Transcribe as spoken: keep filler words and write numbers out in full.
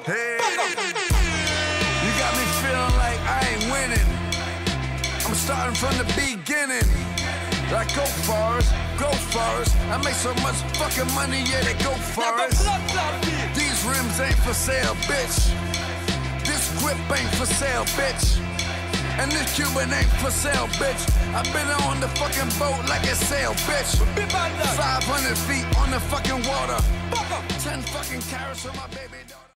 Hey, you got me feeling like I ain't winning. I'm starting from the beginning. Like go Forest, go Forest. I make so much fucking money, yeah, they go Forest. These rims ain't for sale, bitch. This grip ain't for sale, bitch. And this Cuban ain't for sale, bitch. I've been on the fucking boat like a sail, bitch. five hundred feet on the fucking water. ten fucking carats on my baby dog.